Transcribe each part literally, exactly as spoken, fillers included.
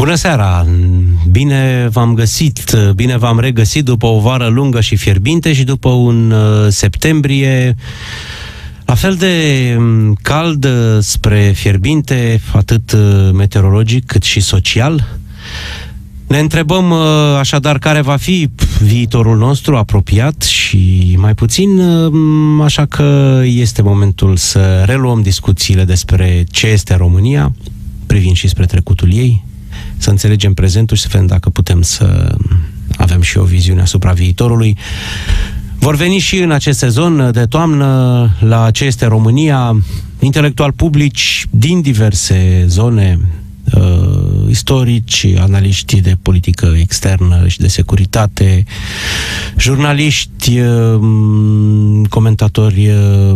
Bună seara! Bine v-am găsit, bine v-am regăsit după o vară lungă și fierbinte și după un uh, septembrie la fel de cald spre fierbinte, atât meteorologic cât și social. Ne întrebăm uh, așadar care va fi viitorul nostru apropiat și mai puțin, uh, așa că este momentul să reluăm discuțiile despre ce este România, privind și spre trecutul ei, să înțelegem prezentul și să vedem dacă putem să avem și o viziune asupra viitorului. Vor veni și în acest sezon de toamnă la ce este România intelectuali publici din diverse zone, uh, istorici, analiști de politică externă și de securitate, jurnaliști, uh, comentatori, uh,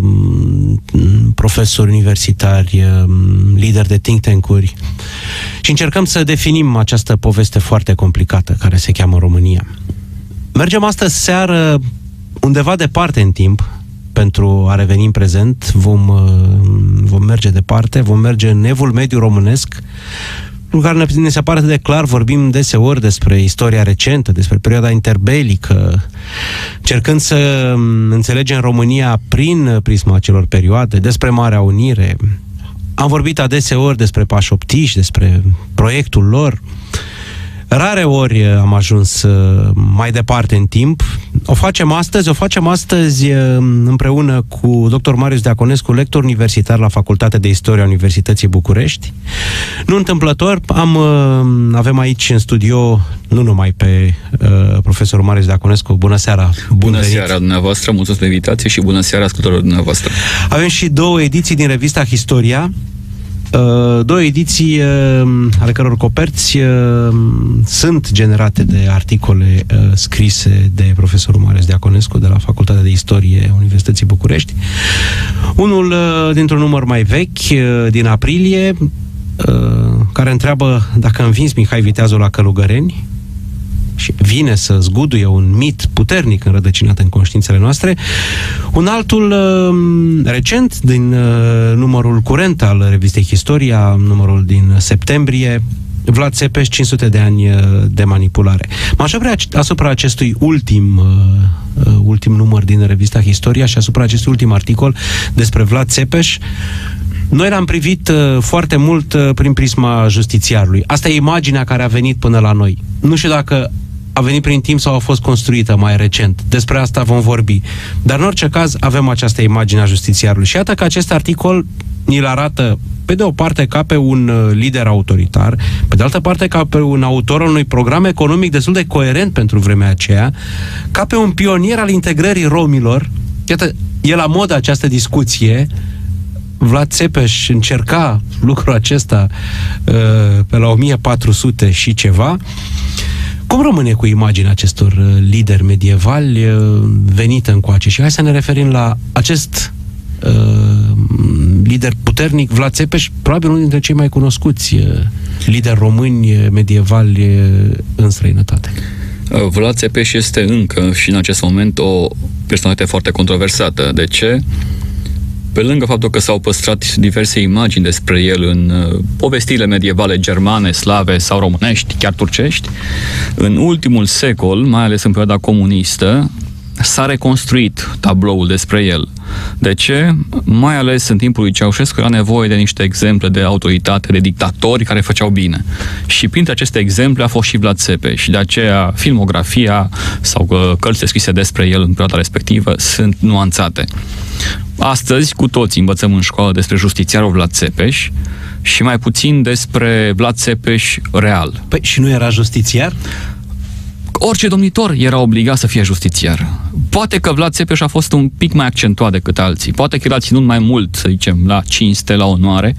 profesori universitari, uh, lideri de think tank-uri și încercăm să definim această poveste foarte complicată care se cheamă România. Mergem astăzi seară undeva departe în timp, pentru a reveni în prezent. Vom, vom merge departe, vom merge în evul mediu românesc, lucru care ne se pare de clar. Vorbim deseori despre istoria recentă, despre perioada interbelică, cercând să înțelegem România prin prisma acelor perioade, despre Marea Unire. Am vorbit adeseori despre pașoptiști, despre proiectul lor. Rare ori am ajuns mai departe în timp. O facem astăzi, o facem astăzi împreună cu doctor Marius Deaconescu, lector universitar la Facultatea de Istorie a Universității București. Nu întâmplător, am, avem aici în studio nu numai pe uh, profesorul Marius Deaconescu. Bună seara! Bun bună venit. Seara dumneavoastră, mulțumesc pe invitație și bună seara ascultătorilor dumneavoastră. Avem și două ediții din revista Historia, două ediții ale căror coperți sunt generate de articole scrise de profesorul Marius Deaconescu de la Facultatea de Istorie a Universității București. Unul dintr-un număr mai vechi, din aprilie, care întreabă dacă învinzi Mihai Viteazul la Călugăreni, și vine să zguduie un mit puternic înrădăcinat în conștiințele noastre. Un altul uh, recent, din uh, numărul curent al revistei Historia, numărul din septembrie, Vlad Țepeș, cinci sute de ani de manipulare. M-aș opri asupra acestui ultim, uh, ultim număr din revista Historia și asupra acestui ultim articol despre Vlad Țepeș. Noi l-am privit uh, foarte mult uh, prin prisma justițiarului. Asta e imaginea care a venit până la noi. Nu știu dacă a venit prin timp sau a fost construită mai recent. Despre asta vom vorbi. Dar în orice caz avem această imagine a justițiarului. Și iată că acest articol ni-l arată pe de o parte ca pe un lider autoritar, pe de altă parte ca pe un autor al unui program economic destul de coerent pentru vremea aceea, ca pe un pionier al integrării romilor. Iată, e la modă această discuție. Vlad Țepeș încerca lucrul acesta uh, pe la o mie patru sute și ceva. Cum rămâne cu imaginea acestor uh, lideri medievali uh, venită încoace? Și hai să ne referim la acest uh, lider puternic, Vlad Țepeș, probabil unul dintre cei mai cunoscuți uh, lideri români medievali uh, în străinătate. Vlad Țepeș este încă și în acest moment o personalitate foarte controversată. De ce? Pe lângă faptul că s-au păstrat diverse imagini despre el în uh, povestirile medievale germane, slave sau românești, chiar turcești, în ultimul secol, mai ales în perioada comunistă, s-a reconstruit tabloul despre el. De ce? Mai ales în timpul lui Ceaușescu era nevoie de niște exemple de autoritate, de dictatori care făceau bine. Și printre aceste exemple a fost și Vlad Țepeș. Și de aceea filmografia sau uh, cărțile scrise despre el în perioada respectivă sunt nuanțate. Astăzi, cu toții învățăm în școală despre justițiarul Vlad Țepeș și mai puțin despre Vlad Țepeș real. Păi și nu era justițiar? Orice domnitor era obligat să fie justițiar. Poate că Vlad Țepeș a fost un pic mai accentuat decât alții. Poate că el a ținut mai mult, să zicem, la cinste, la onoare.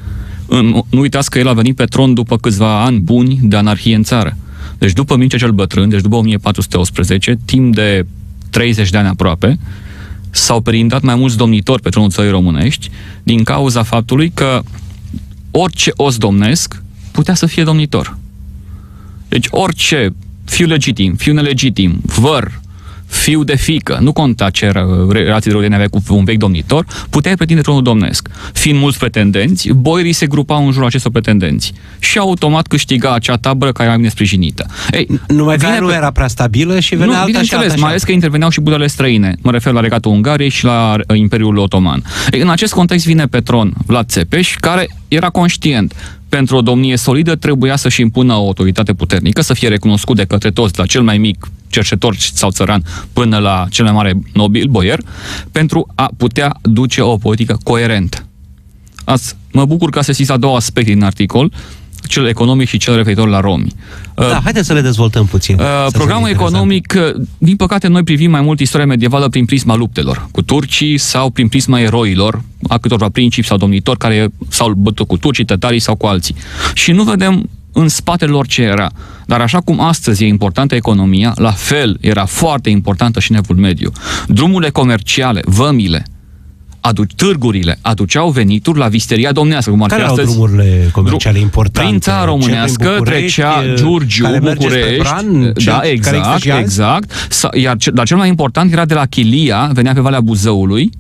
Nu uitați că el a venit pe tron după câțiva ani buni de anarhie în țară. Deci după Mircea cel Bătrân, deci după o mie patru sute optsprezece, timp de treizeci de ani aproape, s-au perindat mai mulți domnitori pe tronul țării românești din cauza faptului că orice os domnesc putea să fie domnitor. Deci orice fiu legitim, fiu nelegitim, văr fiu de fiică, nu conta ce relații de rudenie avea cu un vechi domnitor, puteai pretinde tronul domnesc. Fiind mulți pretendenți, boierii se grupau în jurul acestor pretendenți și automat câștiga acea tabără care era mai bine sprijinită. Ei, numai că nu pe... era prea stabilă și venea nu, alta și alta. Mai ales că interveneau și budele străine. Mă refer la Regatul Ungariei și la Imperiul Otoman. Ei, în acest context vine pe tron Vlad Țepeș, care era conștient. Pentru o domnie solidă trebuia să-și impună o autoritate puternică, să fie recunoscut de către toți, la cel mai mic cerșetor sau țăran până la cel mai mare nobil, boier, pentru a putea duce o politică coerentă. Azi, mă bucur că a sesizat două aspecte din articol, cel economic și cel referitor la romi. Da, uh, haideți să le dezvoltăm puțin. Uh, programul economic, din păcate, noi privim mai mult istoria medievală prin prisma luptelor cu turcii sau prin prisma eroilor, a câtorva principi sau domnitori care s-au bătut cu turcii, tătarii sau cu alții. Și nu vedem în spatele lor ce era. Dar așa cum astăzi e importantă economia, la fel era foarte importantă și în Evul Mediu. Drumurile comerciale, vămile, Adu- târgurile aduceau venituri la visteria domnească. Cum ar care fi erau astăzi, drumurile comerciale drum, importante? Prin țara românească trecea Giurgiu, București, Bran, da, exact, exact. Iar dar cel mai important era de la Chilia, venea pe Valea Buzăului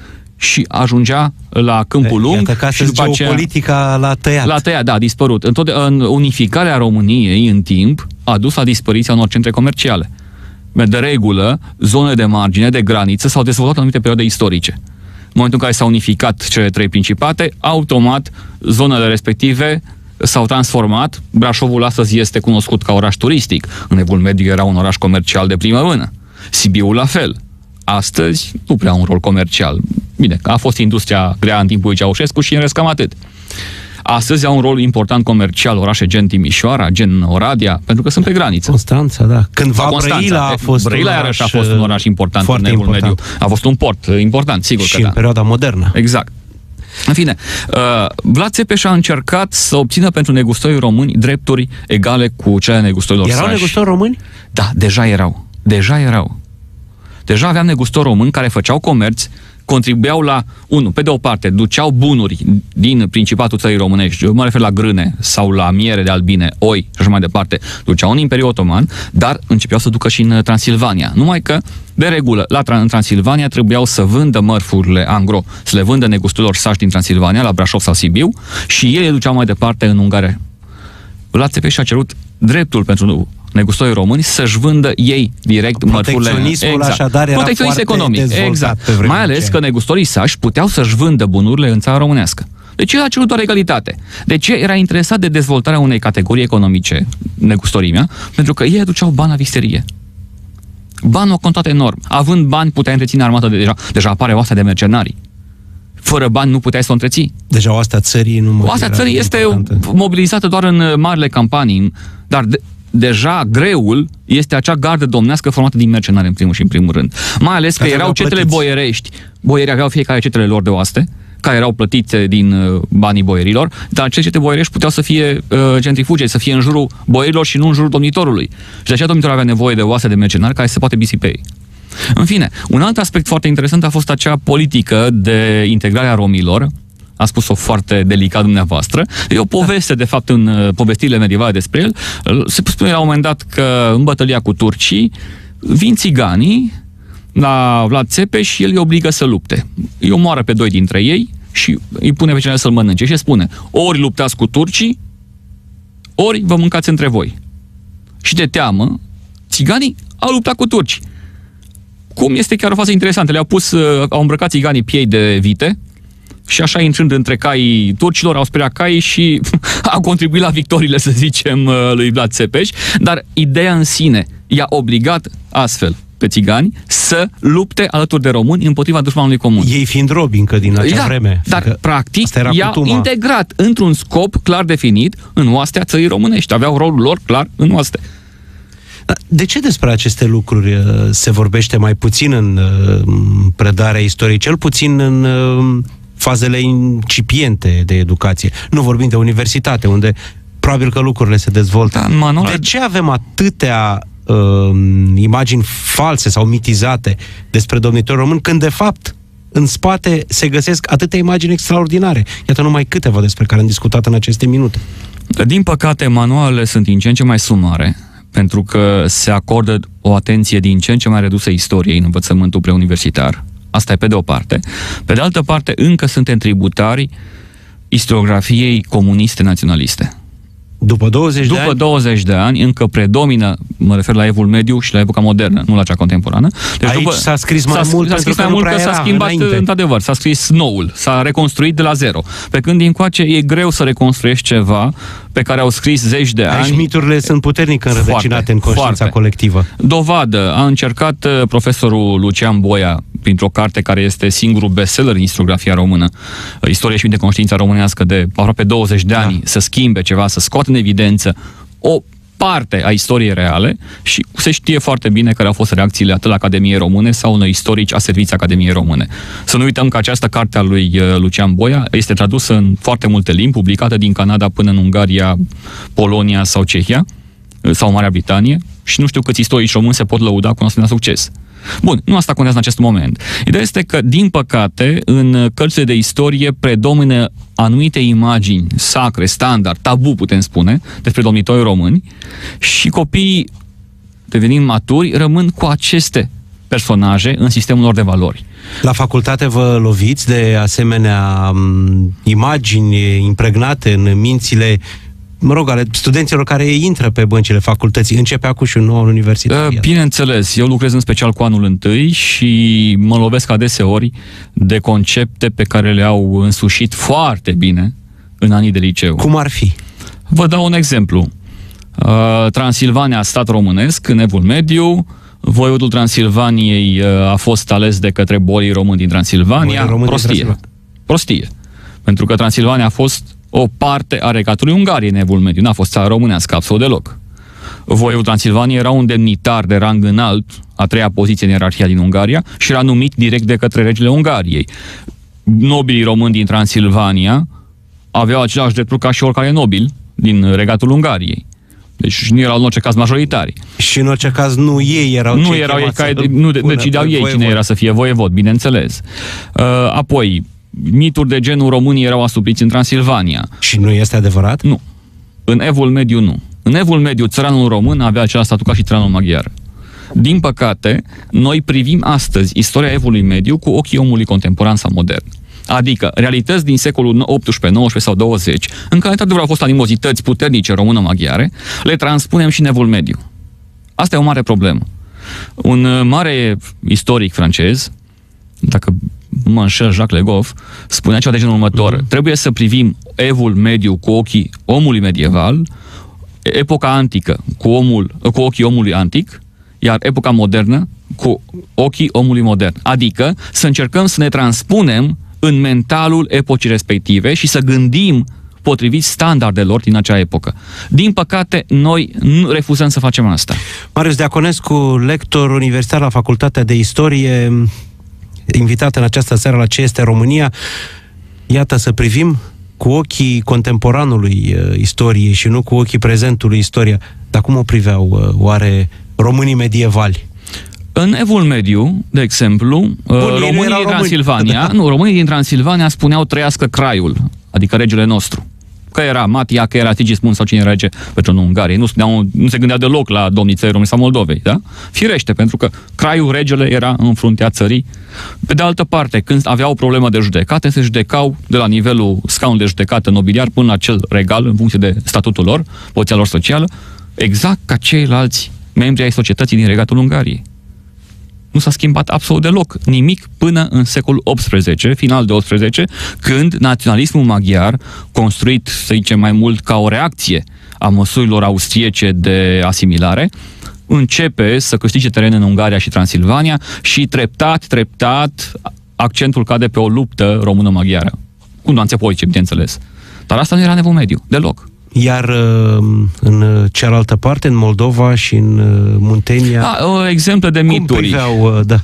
și ajungea la Câmpul Lung. Iată că și după geopolitica l-a tăiat. L-a tăiat, da, a dispărut. În, tot, în unificarea României în timp a dus la dispariția unor centre comerciale. De regulă, zone de margine, de graniță s-au dezvoltat în anumite perioade istorice. În momentul în care s-au unificat cele trei principate, automat zonele respective s-au transformat. Brașovul astăzi este cunoscut ca oraș turistic. În Evul Mediu era un oraș comercial de primă mână. Sibiul la fel. Astăzi nu prea un rol comercial. Bine, a fost industria grea în timpul lui Ceaușescu și în rest cam atât. Astăzi au un rol important comercial orașe gen Timișoara, gen Oradea, pentru că sunt pe graniță. Constanța, da. Cândva Brăila a fost Brăila un oraș, a fost un oraș important în Evul Mediu. A fost un port important, sigur și că în da. perioada modernă. Exact. În fine, uh, Vlad Țepeș a încercat să obțină pentru negustorii români drepturi egale cu cele negustorilor sași. Erau negustori români? Da, deja erau. Deja erau. Deja aveam negustori români care făceau comerț, contribuiau la, unu, pe de o parte, duceau bunuri din Principatul țării românești, mă refer la grâne sau la miere de albine, oi și așa mai departe, duceau în Imperiul Otoman, dar începeau să ducă și în Transilvania. Numai că, de regulă, la în Transilvania trebuiau să vândă mărfurile angro, să le vândă negustorilor sași din Transilvania, la Brașov sau Sibiu, și ei le duceau mai departe în Ungaria. Vlad Țepeș a cerut dreptul pentru negustorii români să-și vândă ei direct mărfurile. Protecționismul exact. așadar era Protecționism economic, exact. Mai ales ce? că negustorii sași puteau să-și vândă bunurile în țara românească. Deci el a cerut doar egalitate. De ce era interesat de dezvoltarea unei categorii economice, negustorimea? Pentru că ei aduceau bani la visterie. Banul a contat enorm. Având bani, puteai întreține armata de deja. Deja apare oastea de mercenari. Fără bani nu puteai să o întreții. Deja oastea țării nu mai Oastea țării este importantă. Mobilizată doar în marile campanii, dar de, deja greul este acea gardă domnească formată din mercenari în primul și în primul rând. Mai ales că, că erau cetele plătiți. boierești. Boierii aveau fiecare cetele lor de oaste, care erau plătite din uh, banii boierilor, dar acele cete boierești puteau să fie uh, centrifuge, să fie în jurul boierilor și nu în jurul domnitorului. Și de aceea domnitorul avea nevoie de oase de mercenari care se poate bisi pe ei. În fine, un alt aspect foarte interesant a fost acea politică de integrare a romilor. A spus-o foarte delicat dumneavoastră. E o poveste, de fapt, în uh, povestirile medievale despre el. Se spune la un moment dat că în bătălia cu turcii vin țiganii la Vlad Țepeș și el îi obligă să lupte. Îi omoară pe doi dintre ei și îi pune pe cineva să-l mănânce. Și spune, ori luptați cu turcii, ori vă mâncați între voi. Și de teamă, țiganii au luptat cu turci. Cum este chiar o fază interesantă. Le-au pus, au îmbrăcat țiganii piei de vite și așa, intrând între caii turcilor, au speriat caii și au contribuit la victoriile, să zicem, lui Vlad Țepeș. Dar ideea în sine i-a obligat astfel pe țigani să lupte alături de români împotriva dușmanului comun. Ei fiind robi încă din acea da, vreme. Dar, practic, i-au integrat într-un scop clar definit în oastea țării românești. Aveau rolul lor clar în oaste. De ce despre aceste lucruri se vorbește mai puțin în predarea istoriei, cel puțin în fazele incipiente de educație? Nu vorbim de universitate, unde probabil că lucrurile se dezvoltă. Da, manual... De ce avem atâtea uh, imagini false sau mitizate despre domnitori români, când de fapt în spate se găsesc atâtea imagini extraordinare? Iată numai câteva despre care am discutat în aceste minute. Din păcate, manualele sunt din ce în ce mai sumare, pentru că se acordă o atenție din ce în ce mai redusă istoriei în învățământul preuniversitar. Asta e pe de o parte. Pe de altă parte, încă suntem tributari istoriografiei comuniste naționaliste. După douăzeci După de ani? douăzeci de ani, încă predomină, mă refer la evul mediu și la epoca modernă, nu la cea contemporană. Deci Aici după, s-a scris mai mult, s-a scris mai mult că s-a schimbat, înainte. într-adevăr, s-a scris noul, s-a reconstruit de la zero. Pe când din coace e greu să reconstruiești ceva pe care au scris zeci de ani. Aici miturile sunt puternic înrădăcinate foarte, în conștiința foarte. colectivă. Dovadă, a încercat profesorul Lucian Boia, printr-o carte care este singurul bestseller în istoriografia română, Istorie și de conștiința românească, de aproape douăzeci de ani, da. să schimbe ceva, să scoată în evidență o parte a istoriei reale și se știe foarte bine care au fost reacțiile atât la Academiei Române sau unor istorici a serviții Academiei Române. Să nu uităm că această carte a lui Lucian Boia este tradusă în foarte multe limbi, publicată din Canada până în Ungaria, Polonia sau Cehia sau Marea Britanie și nu știu câți istorici români se pot lăuda cu un asemenea succes. Bun, nu asta contează în acest moment. Ideea este că, din păcate, în cărțile de istorie predomină anumite imagini sacre, standard, tabu, putem spune, despre domnitori români și copiii, devenind maturi, rămân cu aceste personaje în sistemul lor de valori. La facultate vă loviți de asemenea imagini impregnate în mințile, mă rog, ale studenților care intră pe băncile facultății? Începe acum și un nou universitar. Bineînțeles, eu lucrez în special cu anul întâi și mă lovesc adeseori de concepte pe care le-au însușit foarte bine în anii de liceu. Cum ar fi? Vă dau un exemplu. Transilvania, stat românesc, în Evul Mediu, voivodul Transilvaniei a fost ales de către boii români din Transilvania. Prostie. Din Prostie. Pentru că Transilvania a fost o parte a regatului Ungariei în Evul Mediu. N-a fost țară românească, absolut deloc. Voiul Transilvaniei era un demnitar de rang înalt, a treia poziție în ierarhia din Ungaria, și era numit direct de către regele Ungariei. Nobilii români din Transilvania aveau același drepturi ca și oricare nobil din regatul Ungariei. Deci nu erau în orice caz majoritari. Și în orice caz nu ei erau Nu erau ei care nu decideau ei cine era să fie voievod, bineînțeles. Apoi, mituri de genul românii erau asupriți în Transilvania. Și nu este adevărat? Nu. În Evul Mediu nu. În Evul Mediu, țăranul român avea același statut ca și țăranul maghiar. Din păcate, noi privim astăzi istoria Evului Mediu cu ochii omului contemporan sau modern. Adică realități din secolul optsprezece, nouăsprezece sau douăzeci, în care într-adevăr au fost animozități puternice română-maghiare, le transpunem și în Evul Mediu. Asta e o mare problemă. Un mare istoric francez, dacă mă înșel, Jacques Le Goff, spunea ceva de genul următor. Mm-hmm. Trebuie să privim Evul Mediu cu ochii omului medieval, epoca antică cu, omul, cu ochii omului antic, iar epoca modernă cu ochii omului modern. Adică să încercăm să ne transpunem în mentalul epocii respective și să gândim potrivit standardelor din acea epocă. Din păcate, noi nu refuzăm să facem asta. Marius Deaconescu, lector universitar la Facultatea de Istorie, invitat în această seară la Ce este România. Iată, să privim cu ochii contemporanului uh, istoriei și nu cu ochii prezentului istoria. Dar cum o priveau uh, oare românii medievali? În Evul Mediu, de exemplu, Bun, românii din Transilvania, români. nu, românii din Transilvania spuneau trăiască Craiul, adică regele nostru. Că era Matia, că era Sigismund sau cine era rege pe tronul Ungariei. Nu, spuneau, nu se gândea deloc la domniței României sau Moldovei, da? Firește, pentru că Craiul, regele, era în fruntea țării. Pe de altă parte, când aveau o problemă de judecată, se judecau de la nivelul scaunului de judecată nobiliar până la cel regal, în funcție de statutul lor, poziția lor socială, exact ca ceilalți membri ai societății din regatul Ungariei. Nu s-a schimbat absolut deloc nimic până în secolul optsprezece, final de optsprezece, când naționalismul maghiar, construit, să zicem, mai mult ca o reacție a măsurilor austriece de asimilare, începe să câștige teren în Ungaria și Transilvania și treptat, treptat, accentul cade pe o luptă română-maghiară. Cu nuanțe politice, bineînțeles. Dar asta nu era în Evul Mediu, deloc. Iar în cealaltă parte, în Moldova și în Muntenia... A, exemple de mituri. Cum priveau, da.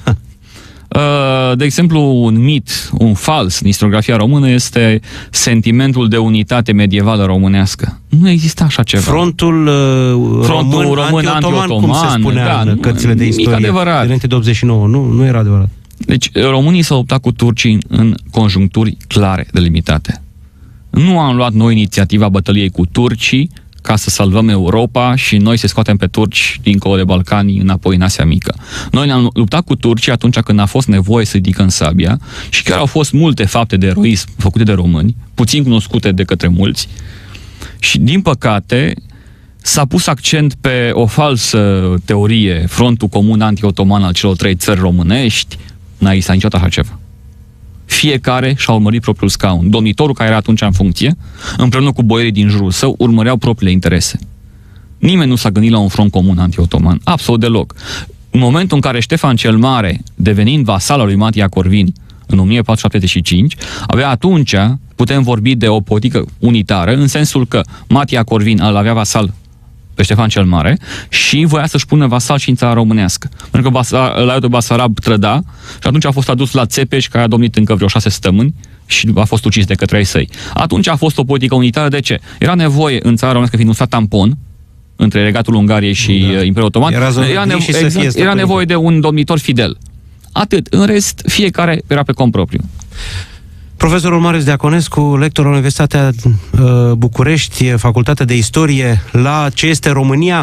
De exemplu, un mit, un fals în istoriografia română este sentimentul de unitate medievală românească. Nu exista așa ceva. Frontul, Frontul român, român anti-otoman, cum se spunea da, în cărțile de istorie. Adevărat. Înainte de optzeci și nouă, nu, nu era adevărat. Deci, românii s-au luptat cu turcii în conjuncturi clare, delimitate. Nu am luat noi inițiativa bătăliei cu turcii ca să salvăm Europa și noi să scoatem pe turci dincolo de Balcani înapoi în Asia Mică. Noi ne-am luptat cu turcii atunci când a fost nevoie să ridicăm sabia și chiar au fost multe fapte de eroism făcute de români, puțin cunoscute de către mulți, și din păcate s-a pus accent pe o falsă teorie, frontul comun anti-otoman al celor trei țări românești. N-a existat niciodată așa ceva. Fiecare și-a urmărit propriul scaun. Domnitorul care era atunci în funcție, împreună cu boierii din jurul său, urmăreau propriile interese. Nimeni nu s-a gândit la un front comun anti-otoman. Absolut deloc. În momentul în care Ștefan cel Mare, devenind vasal al lui Matia Corvin, în o mie patru sute șaptezeci și cinci, abia atunci putem vorbi de o politică unitară, în sensul că Matia Corvin îl avea vasal pe Ștefan cel Mare și voia să-și pună vasal și în țara românească. Pentru că Laiul de Basarab trăda și atunci a fost adus la Țepeș, care a domnit încă vreo șase săptămâni și a fost ucis de către ai săi. Atunci a fost o politică unitară. De ce? Era nevoie în țara românească, fiind un stat tampon între Regatul Ungariei și da. Imperiul Otoman, era, era, nevo- exact, era nevoie de un domnitor fidel. Atât. În rest, fiecare era pe cont propriu. Profesorul Marius Diaconescu, lector la Universitatea uh, București, Facultatea de Istorie, la Ce este România.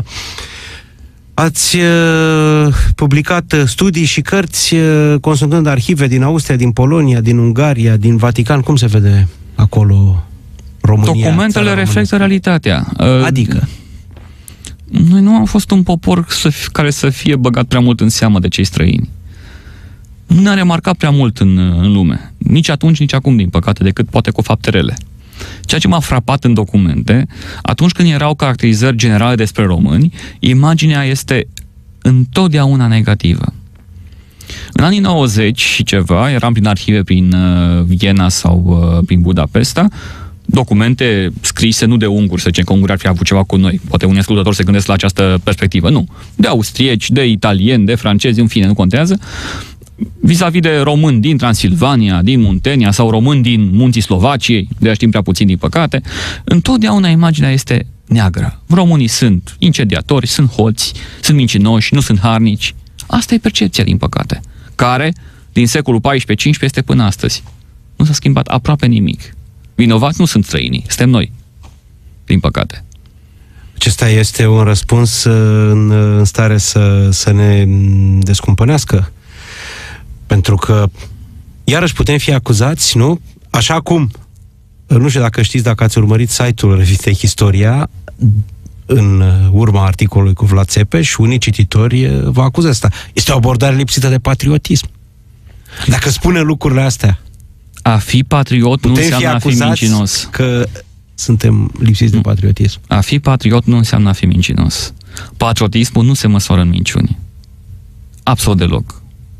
Ați uh, publicat studii și cărți uh, consultând arhive din Austria, din Polonia, din Ungaria, din Vatican. Cum se vede acolo România? Documentele reflectă realitatea. Uh, adică? Noi nu am fost un popor să f- care să fie băgat prea mult în seamă de cei străini. Nu ne-a remarcat prea mult în, în lume. Nici atunci, nici acum, din păcate, decât poate cu fapte rele. Ceea ce m-a frapat în documente, atunci când erau caracterizări generale despre români, imaginea este întotdeauna negativă. În anii nouăzeci și ceva, eram prin arhive prin uh, Viena sau uh, prin Budapesta, documente scrise nu de unguri, să zicem că ungurii ar fi avut ceva cu noi. Poate unii ascultători se gândesc la această perspectivă. Nu. De austrieci, de italieni, de francezi, în fine, nu contează. Vis-a-vis de români din Transilvania, din Muntenia sau români din munții Slovaciei, de știm prea puțin din păcate, întotdeauna imaginea este neagră. Românii sunt incendiatori, sunt hoți, sunt mincinoși, nu sunt harnici. Asta e percepția, din păcate, care din secolul paisprezece cincisprezece este până astăzi. Nu s-a schimbat aproape nimic. Vinovați nu sunt străinii, suntem noi, din păcate. Acesta este un răspuns în, în stare să, să ne descumpănească. Pentru că, iarăși putem fi acuzați, nu? Așa cum, nu știu dacă știți, dacă ați urmărit site-ul revistei Historia, în urma articolului cu Vlad Țepeș, unii cititori vă acuză asta. Este o abordare lipsită de patriotism. Dacă spune lucrurile astea, a fi patriot nu înseamnă a fi mincinos. Că suntem lipsiți de patriotism. A fi patriot nu înseamnă a fi mincinos. Patriotismul nu se măsoară în minciuni. Absolut deloc.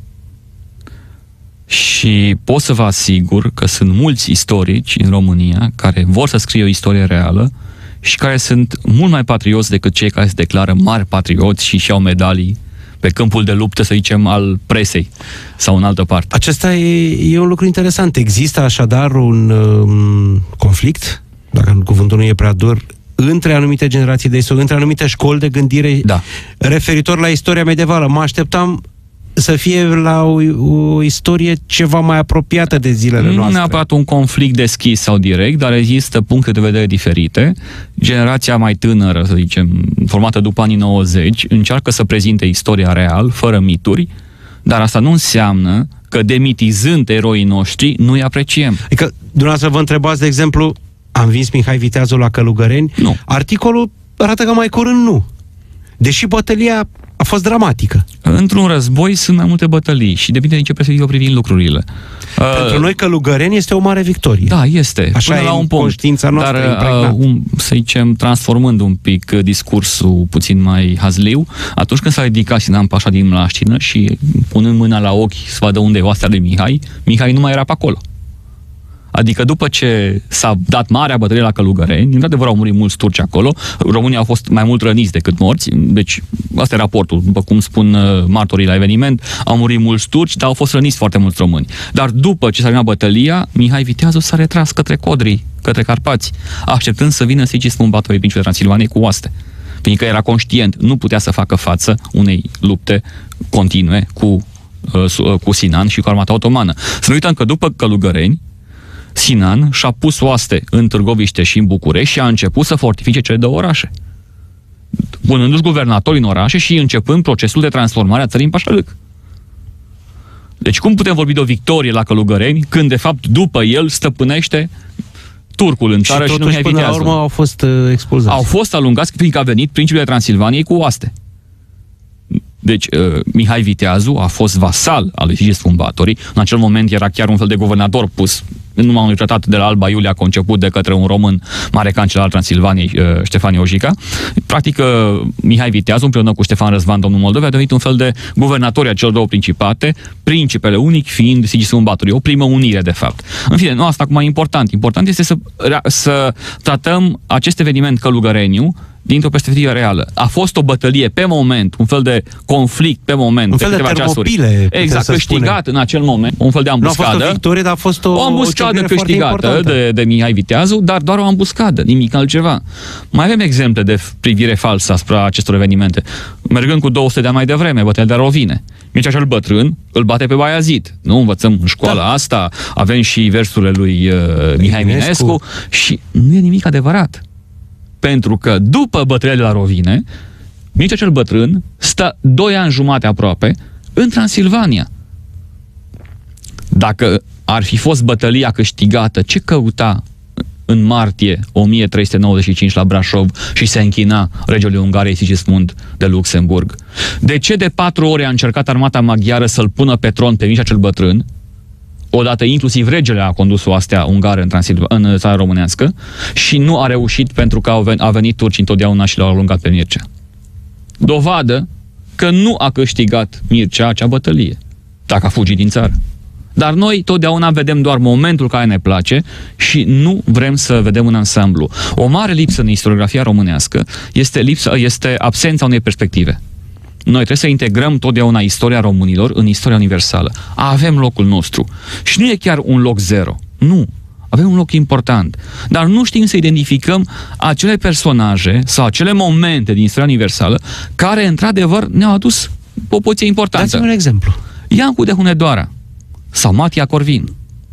Și pot să vă asigur că sunt mulți istorici în România care vor să scrie o istorie reală și care sunt mult mai patrioți decât cei care se declară mari patrioți și și-au medalii pe câmpul de luptă, să zicem, al presei sau în altă parte. Acesta e, e un lucru interesant. Există așadar un um, conflict, dacă cuvântul nu e prea dur, între anumite generații de istorie, între anumite școli de gândire, da, referitor la istoria medievală. Mă așteptam să fie la o, o istorie ceva mai apropiată de zilele noastre. Nu neapărat un conflict deschis sau direct, dar există puncte de vedere diferite. Generația mai tânără, să zicem, formată după anii nouăzeci, încearcă să prezinte istoria real, fără mituri, dar asta nu înseamnă că demitizând eroii noștri, nu-i apreciem. Adică, dumneavoastră vă întrebați, de exemplu, a învins Mihai Viteazul la Călugăreni? Nu. Articolul arată că mai curând nu. Deși bătălia a fost dramatică. Într-un război sunt mai multe bătălii și depinde din ce perspectivă privim lucrurile. Pentru uh, noi Călugăreni este o mare victorie. Da, este. Așa până e la un punct. Conștiința noastră. Dar, uh, um, să zicem, transformând un pic discursul puțin mai hazliu, atunci când s-a ridicat Sinan Pașa din Mlaștină și punând mâna la ochi să vadă unde e oastea lui Mihai, Mihai nu mai era pe acolo. Adică după ce s-a dat marea bătălie la Călugăreni, într-adevăr au murit mulți turci acolo, românii au fost mai mult răniți decât morți, deci asta e raportul, după cum spun uh, martorii la eveniment, au murit mulți turci, dar au fost răniți foarte mulți români. Dar după ce s-a terminat bătălia, Mihai Viteazu s-a retras către Codrii, către Carpați, așteptând să vină Sigismund Batory, principele Transilvaniei, cu oaste. Pentru că era conștient, nu putea să facă față unei lupte continue cu, uh, cu Sinan și cu armata otomană. Să nu uităm că după Călugăreni, Sinan și-a pus oaste în Târgoviște și în București și a început să fortifice cele două orașe, punându-și guvernatori în orașe și începând procesul de transformare a țării în pașalâc. Deci cum putem vorbi de o victorie la Călugăreni când, de fapt, după el stăpânește turcul în țară și, și nu Mihai Viteazu? Și până la urmă au fost uh, expulzați. Au fost alungați fiindcă a venit principele Transilvaniei cu oaste. Deci, uh, Mihai Viteazu a fost vasal al lui Sigismund Batory. În acel moment era chiar un fel de guvernator pus în urma unui tratat de la Alba Iulia conceput de către un român, mare cancelar al Transilvaniei, uh, Ștefan Iojica. Practic, uh, Mihai Viteazu, împreună cu Ștefan Răzvan, domnul Moldovei, a devenit un fel de guvernator a celor două principate, principele unic fiind Sigismund Batory. O primă unire, de fapt. În fine, nu asta acum e important. Important este să, să tratăm acest eveniment călugăreniu dintr-o perspectivă reală. A fost o bătălie pe moment, un fel de conflict pe moment. Un fel de termopile. Exact, câștigat spune. În acel moment, un fel de ambuscadă. Nu a fost o victorie, dar a fost o, o ambuscadă o câștigată de, de Mihai Viteazu, dar doar o ambuscadă, nimic altceva. Mai avem exemple de privire falsă asupra acestor evenimente. Mergând cu două sute de ani mai devreme, bătălia de Rovine. Mircea cel Bătrân îl bate pe Baiazid. Nu învățăm în școala da. asta, avem și versurile lui uh, Mihai Minescu. Minescu și nu e nimic adevărat. Pentru că după bătălia de la Rovine, Mircea cel Bătrân stă doi ani jumate aproape în Transilvania. Dacă ar fi fost bătălia câștigată, ce căuta în martie o mie trei sute nouăzeci și cinci la Brașov și se închina regelui Ungariei Sigismund de Luxemburg? De ce de patru ore a încercat armata maghiară să-l pună pe tron pe Mircea cel Bătrân? Odată inclusiv regele a condus o astea ungară în, în țara românească și nu a reușit pentru că au venit, a venit turci întotdeauna și l-au alungat pe Mircea. Dovadă că nu a câștigat Mircea acea bătălie, dacă a fugit din țară. Dar noi totdeauna vedem doar momentul care ne place și nu vrem să vedem un ansamblu. O mare lipsă în istoriografia românească este, lipsa, este absența unei perspective. Noi trebuie să integrăm totdeauna istoria românilor în istoria universală. Avem locul nostru. Și nu e chiar un loc zero. Nu. Avem un loc important. Dar nu știm să identificăm acele personaje sau acele momente din istoria universală care, într-adevăr, ne-au adus o poziție importantă. Dați-mi un exemplu. Iancu de Hunedoara sau Matia Corvin.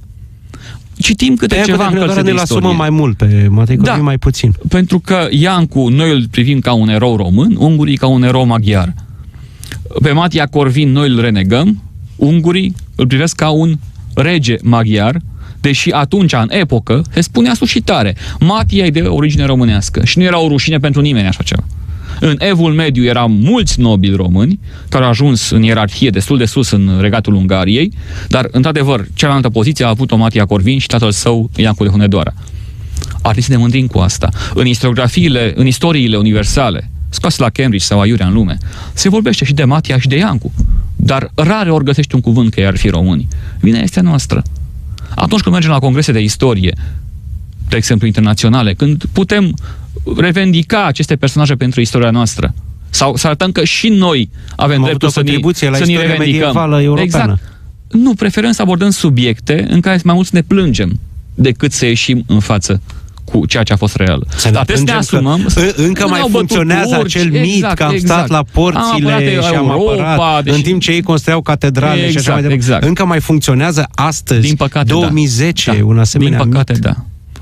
Citim câte pe ceva în cărțile de istorie. Mai mult, pe Matia Corvin da, mai puțin. Pentru că Iancu, noi îl privim ca un erou român, ungurii ca un erou maghiar. Pe Matia Corvin noi îl renegăm, ungurii îl privesc ca un rege maghiar, deși atunci, în epocă, se spunea sus și tare, Matia e de origine românească și nu era o rușine pentru nimeni așa ceva. În Evul Mediu erau mulți nobili români care au ajuns în ierarhie destul de sus în regatul Ungariei, dar, într-adevăr, cealaltă poziție a avut-o Matia Corvin și tatăl său, Iancu de Hunedoara. Ar trebui să ne mândrim cu asta. În istoriografiile, în istoriile universale, scoase la Cambridge sau aiurea în lume, se vorbește și de Matia și de Iancu, dar rare ori găsești un cuvânt că ei ar fi români. Vina este a noastră. Atunci când mergem la congrese de istorie, de exemplu internaționale, când putem revendica aceste personaje pentru istoria noastră, sau să arătăm că și noi avem Am dreptul să ne, la să ne revendicăm. Exact. Nu, preferăm să abordăm subiecte în care mai mult să ne plângem decât să ieșim în față cu ceea ce a fost real. Să Dar trebuie să ne asumăm. Încă mai funcționează turci, acel mit exact, că am exact. stat la porțile am și am Europa, apărat, deși... în timp ce ei construiau catedrale exact, și așa mai departe. Exact. Încă mai funcționează astăzi, din păcate, două mii zece, da. un asemenea Din păcate, mit. da.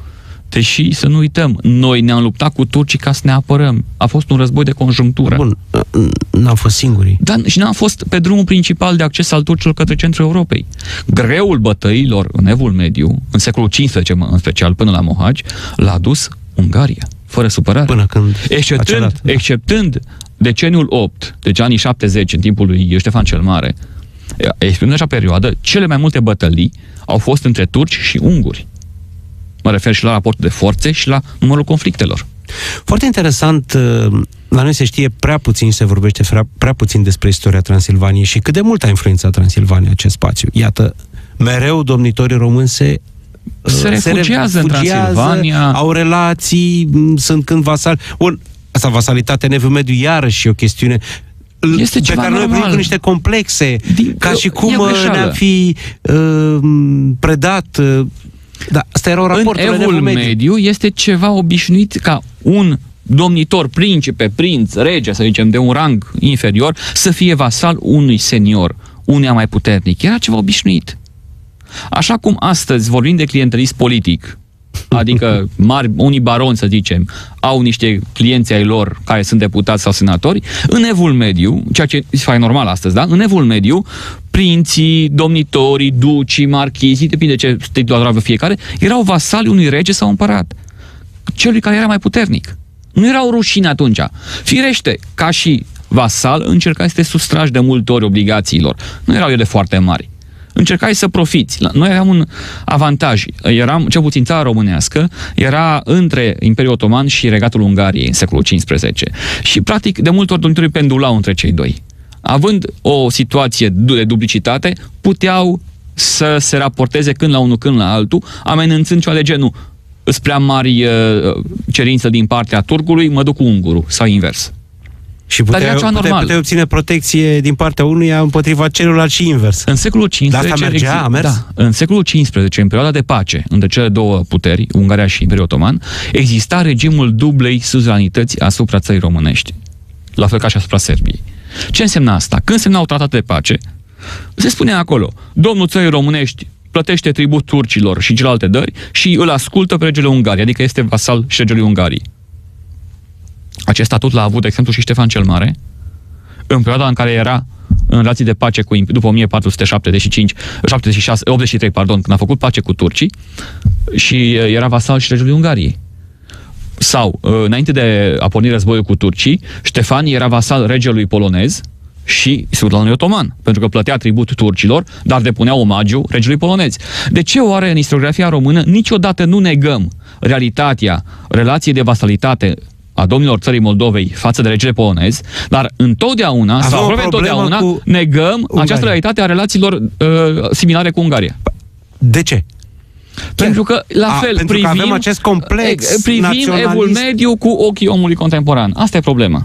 Deși, să nu uităm, noi ne-am luptat cu turcii ca să ne apărăm. A fost un război de conjunctură. Bun, n-am fost singurii. Dar și n-am fost pe drumul principal de acces al turcilor către centrul Europei. Greul bătăilor în Evul Mediu, în secolul cincisprezece în special, până la Mohaci, l-a dus Ungaria, fără supărare. Până când... Exceptând, dat, da. exceptând deceniul opt, deci anii șaptezeci, în timpul lui Ștefan cel Mare, exprimând așa perioadă, cele mai multe bătălii au fost între turci și unguri. Mă refer și la raportul de forțe și la numărul conflictelor. Foarte interesant, la noi se știe prea puțin, se vorbește prea, prea puțin despre istoria Transilvaniei și cât de mult a influențat Transilvania acest spațiu. Iată, mereu domnitorii români se se refugiază, se refugiază în Transilvania. Au relații, sunt când vasali. Bun, asta, vasalitatea în Evul Mediu, iarăși o chestiune este pe care noi primim cu niște complexe, Din, ca și cum ne-am fi uh, predat... Uh, Da, asta era raportul în Evul Mediu. Mediu este ceva obișnuit ca un domnitor, principe, prinț, rege, să zicem, de un rang inferior, să fie vasal unui senior, uneia mai puternic. Era ceva obișnuit. Așa cum astăzi vorbim de clientelism politic, adică mari, unii baroni, să zicem, au niște clienți ai lor care sunt deputați sau senatori, în Evul Mediu, ceea ce se face normal astăzi, da? În Evul Mediu, prinții, domnitorii, ducii, marchizii, depinde ce titulatură avea fiecare, erau vasali unui rege sau împărat, celui care era mai puternic. Nu erau rușine atunci. Firește, ca și vasal, încercai să te sustragi de multe ori obligațiilor. Nu erau ele foarte mari. Încercai să profiți. Noi aveam un avantaj. Eram, cel puțin țara românească, era între Imperiul Otoman și Regatul Ungariei în secolul cincisprezece. Și, practic, de multe ori domnitorii pendulau între cei doi. Având o situație de duplicitate, puteau să se raporteze când la unul, când la altul, amenințând ceva de genul: îs prea mari uh, cerințe din partea turcului, mă duc cu ungurul, sau invers. Și puteai, puteai, puteai obține protecție din partea unuia împotriva celuilalt și invers. În secolul cincisprezece... Dar asta mergea, a mers? Da, în secolul cincisprezece, în perioada de pace între cele două puteri, Ungaria și Imperiul Otoman, exista regimul dublei suzeranități asupra țării românești, la fel ca și asupra Serbiei. Ce însemna asta? Când semnau tratate de pace, se spunea acolo: domnul țării românești plătește tribut turcilor și celelalte dări și îl ascultă pe regele Ungariei, adică este vasal și regelui Ungariei. Acest statut l-a avut, de exemplu, și Ștefan cel Mare, în perioada în care era în relații de pace cu, după o mie patru sute șaptezeci și cinci, șaptezeci și șase, optzeci și trei, pardon, când a făcut pace cu turcii și era vasal și regelui Ungariei. Sau, înainte de a porni războiul cu turcii, Ștefan era vasal regelui polonez și sultanului otoman, pentru că plătea tribut turcilor, dar depunea omagiu regelui polonez. De ce oare în istoriografia română niciodată nu negăm realitatea relației de vasalitate a domnilor țării Moldovei față de regele polonez, dar întotdeauna, Avem sau aproape întotdeauna, cu negăm Ungaria. Această realitate a relațiilor uh, similare cu Ungaria. De ce? Pentru că, la a, fel, pentru privim, că avem acest complex privim Evul Mediu cu ochii omului contemporan. Asta e problema.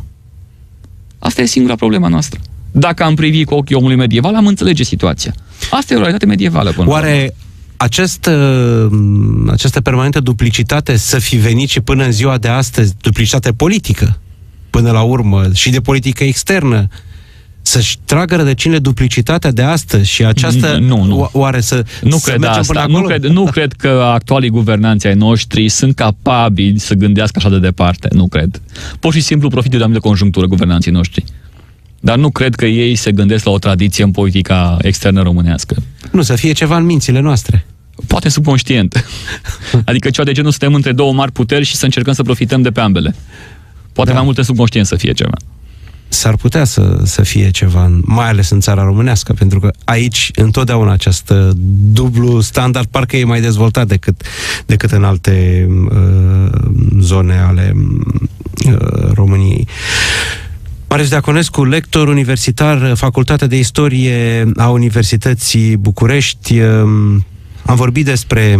Asta e singura problema noastră. Dacă am privit cu ochii omului medieval, am înțelege situația. Asta e o realitate medievală. Până Oare acest, această permanentă duplicitate să fi venit și până în ziua de astăzi, duplicitate politică, până la urmă, și de politică externă, să-și tragă rădăcinile duplicitatea de astăzi și această... Nu, nu. Oare să, nu să cred asta. Nu cred, nu cred că actualii guvernanți ai noștri sunt capabili să gândească așa de departe. Nu cred. Pur și simplu profită de anumită conjunctură guvernanții noștri. Dar nu cred că ei se gândesc la o tradiție în politica externă românească. Nu, să fie ceva în mințile noastre. Poate subconștient. Adică ceva de genul, suntem între două mari puteri și să încercăm să profităm de pe ambele. Poate da. Mai multe subconștient să fie ceva. S-ar putea să, să fie ceva, mai ales în țara românească, pentru că aici întotdeauna acest dublu standard parcă e mai dezvoltat decât, decât în alte uh, zone ale uh, României. Marius Deaconescu, lector universitar, Facultatea de Istorie a Universității București. Am vorbit despre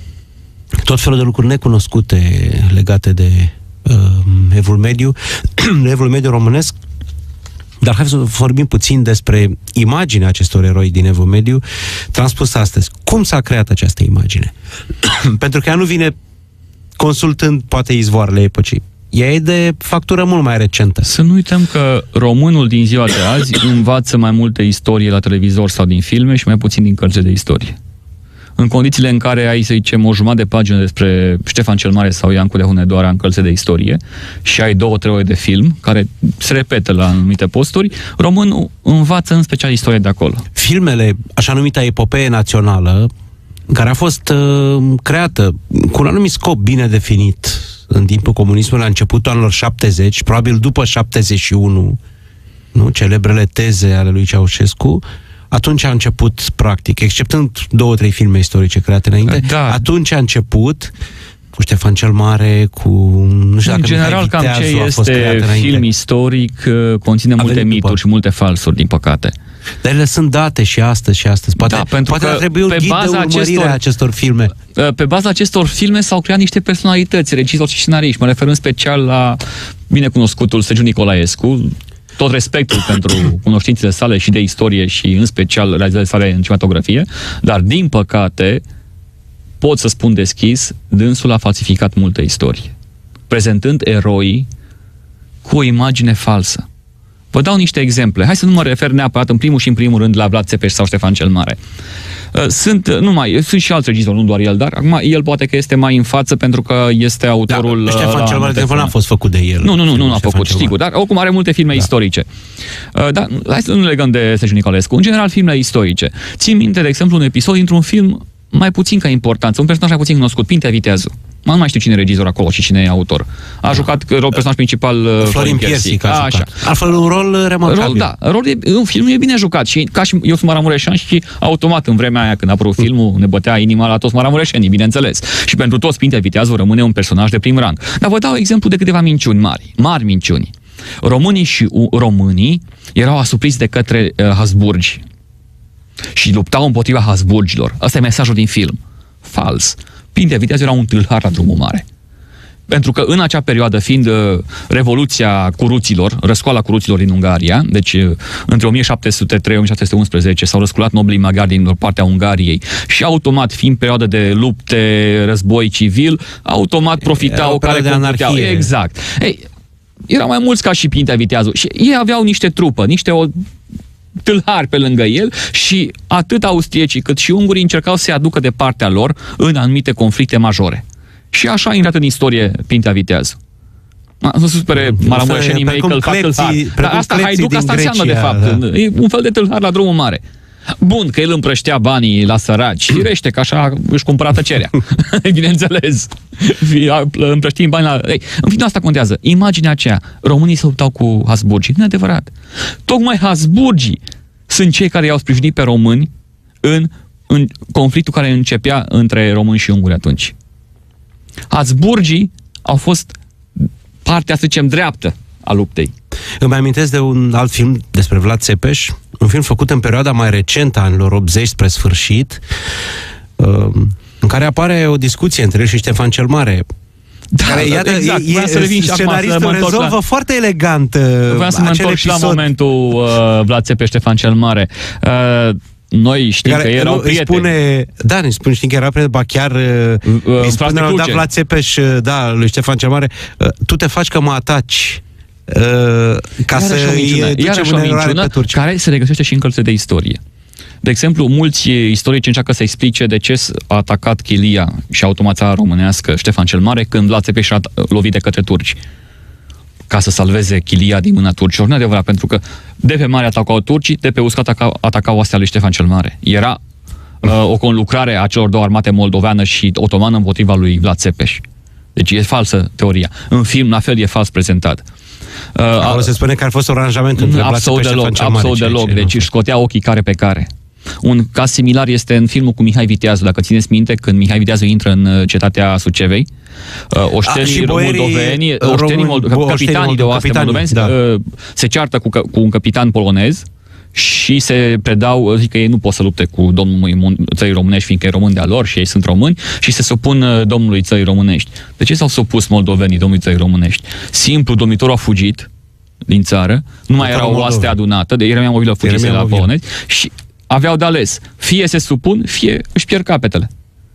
tot felul de lucruri necunoscute legate de uh, Evul Mediu, Evul Mediu românesc, dar hai să vorbim puțin despre imaginea acestor eroi din Evul Mediu transpusă astăzi. Cum s-a creat această imagine? Pentru că ea nu vine consultând poate izvoarele epocii. Ea e de factură mult mai recentă. Să nu uităm că românul din ziua de azi învață mai multe istorie la televizor sau din filme și mai puțin din cărți de istorie. În condițiile în care ai, să zicem, o jumătate de pagină despre Ștefan cel Mare sau Iancu de Hunedoara în cărți de istorie și ai două, trei ore de film care se repetă la anumite posturi, românul învață în special istorie de acolo. Filmele, așa numita epopee națională, care a fost uh, creată cu un anumit scop bine definit în timpul comunismului, la începutul anilor șaptezeci, probabil după șaptezeci și unu, nu? Celebrele teze ale lui Ceaușescu, atunci a început, practic, exceptând două, trei filme istorice create înainte, da. Atunci a început cu Ștefan cel Mare, cu... Nu știu în dacă general, cam ce este film istoric conține a multe mituri după. Și multe falsuri, din păcate. Dar ele sunt date și astăzi și astăzi. Poate, da, pentru poate că ar trebui un ghid de urmărire acestor, a acestor filme. Pe baza acestor filme s-au creat niște personalități, regizori și scenariști. Mă refer în special la binecunoscutul Sergiu Nicolaescu, tot respectul pentru cunoștințele sale și de istorie și în special realizările sale în cinematografie, dar din păcate pot să spun deschis, dânsul a falsificat multă istorie, prezentând eroii cu o imagine falsă. Vă dau niște exemple. Hai să nu mă refer neapărat în primul și în primul rând la Vlad Țepeș sau Ștefan cel Mare. Sunt, nu mai, sunt și alți regizori, nu doar el, dar acum el poate că este mai în față pentru că este autorul... Da, Ștefan cel Mare, de fapt, n-a fost făcut de el. Nu, nu, nu, nu a făcut, sigur, dar oricum are multe filme da. istorice. Dar hai să nu legăm de Sergiu Nicolescu. În general, filmele istorice. Țin minte, de exemplu, un episod dintr-un film mai puțin ca importanță, un personaj mai puțin cunoscut, Pintea Viteazu. Mă, nu mai știu cine e regizor acolo și cine e autor. A jucat rol personaj principal Florin Piersic. Așa. Altfel un rol remarcabil. Rol, da, rol e, un film e bine jucat și ca și eu sunt maramureșan și automat în vremea aia când a apărut filmul ne bătea inima la toți maramureșenii, bineînțeles. Și pentru toți Pintea Viteazu rămâne un personaj de prim rang. Dar vă dau exemplu de câteva minciuni mari, mari minciuni. Românii și românii erau asupriți de către uh, Habsburgi și luptau împotriva Habsburgilor. Asta e mesajul din film. Fals. Pintea Viteazu era un tâlhar la drumul mare. Pentru că în acea perioadă, fiind uh, Revoluția Curuților, răscoala Curuților din Ungaria, deci uh, între o mie șapte sute trei - o mie șapte sute unsprezece s-au răsculat nobilii maghiari din partea Ungariei și automat, fiind perioadă de lupte, război civil, automat profitau care de anarhie. Exact. Ei, erau mai mulți ca și Pintea Viteazu și ei aveau niște trupă, niște o tâlhari pe lângă el și atât austriecii cât și ungurii încercau să se aducă de partea lor în anumite conflicte majore. Și așa a intrat în istorie Pintea Viteazu. Nu se supere maramureșenii mei că îl fac tâlhar. Dar asta haiduc, asta înseamnă de fapt. Da. E un fel de tâlhar la drumul mare. Bun, că el împrăștea banii la săraci, firește că așa își cumpăra tăcerea. Bineînțeles. Împrăștim bani la... Ei, în fine, asta contează. Imaginea aceea. Românii se luptau cu Habsburgii. Nu e adevărat. Tocmai Habsburgii sunt cei care i-au sprijinit pe români în, în conflictul care începea între români și unguri atunci. Habsburgii au fost partea, să zicem, dreaptă a luptei. Îmi amintesc de un alt film despre Vlad Țepeș, un film făcut în perioada mai recentă a anilor optzeci spre sfârșit, în care apare o discuție între el și Ștefan cel Mare. Da, care, iată, exact. E, e, scenaristul rezolvă la... foarte elegant Vreau să mă întorc și la momentul uh, Vlad Țepeș, Ștefan cel Mare. Uh, Noi știm care, că erau nu, prieteni. Spune, da, ne spune, știm că era prieten, ba chiar uh, îi spune la dat Vlad Țepeș, da, lui Ștefan cel Mare, uh, tu te faci că mă ataci. Uh, ca iarăși să îi ducem în eroare pe turci. Care se regăsește și în cărțile de istorie. De exemplu, mulți istorici încearcă să explice de ce a atacat Chilia și automația românească Ștefan cel Mare când Vlad Țepeș a lovit de către turci ca să salveze Chilia din mâna turcilor. Nu e adevărat, pentru că de pe mare atacau turcii, de pe uscat atacau, atacau astea lui Ștefan cel Mare. Era uh, o conlucrare a celor două armate, moldoveană și otomană, împotriva lui Vlad Țepeș. Deci e falsă teoria. În film, la fel, e fals prezentat. Uh, Acolo se spune că ar fost un aranjament între Vlad Țepeș și Ștefan cel Mare. Absolut deloc, deci își scotea ochii care pe care. Un caz similar este în filmul cu Mihai Viteazu, dacă țineți minte, când Mihai Viteazu intră în cetatea Sucevei, uh, oștenii moldoveni, oștenii moldo- capitanii de oaste moldoveni da. uh, se ceartă cu, cu un capitan polonez și se predau, zic că ei nu pot să lupte cu domnul țării românești, fiindcă e român de-a lor și ei sunt români, și se supun uh, domnului țării românești. De ce s-au supus moldovenii domnului țării românești? Simplu, domnitorul a fugit din țară, nu mai era o oaste adunată, de Ieremia Movilă fugise la polonezi și aveau de ales. Fie se supun, fie își pierd capetele.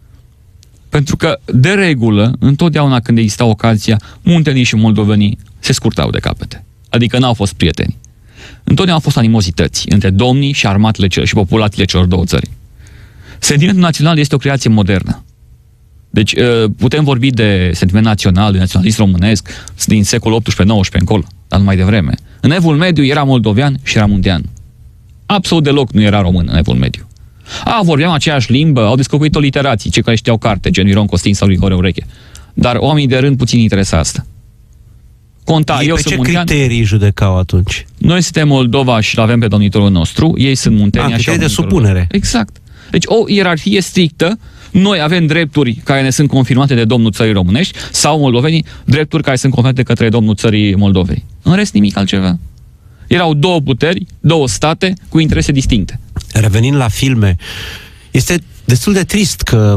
Pentru că, de regulă, întotdeauna când exista ocazia, muntenii și moldovenii se scurtau de capete. Adică n-au fost prieteni. Întotdeauna au fost animozități între domnii și armatele celor și populațiile celor două țări. Sentimentul național este o creație modernă. Deci putem vorbi de sentiment național, de naționalism românesc, din secolul optsprezece nouăsprezece încolo, dar nu mai devreme. În Evul Mediu era moldovean și era muntean. Absolut deloc nu era român în Evul Mediu. A, vorbeam aceeași limbă, au descoperit-o literații, cei care știau carte, gen Iron Costin sau Grigore Ureche. Dar oamenii de rând puțin interesa asta. Conta, ei eu pe sunt ce muntean, criterii judecau atunci? Noi suntem Moldova și l-avem pe domnitorul nostru, ei sunt Muntenia și de supunere. Exact. Deci o ierarhie strictă, noi avem drepturi care ne sunt confirmate de domnul țării românești sau moldovenii, drepturi care sunt confirmate către domnul țării Moldovei. În rest nimic altceva. Erau două puteri, două state cu interese distincte. Revenind la filme, este destul de trist că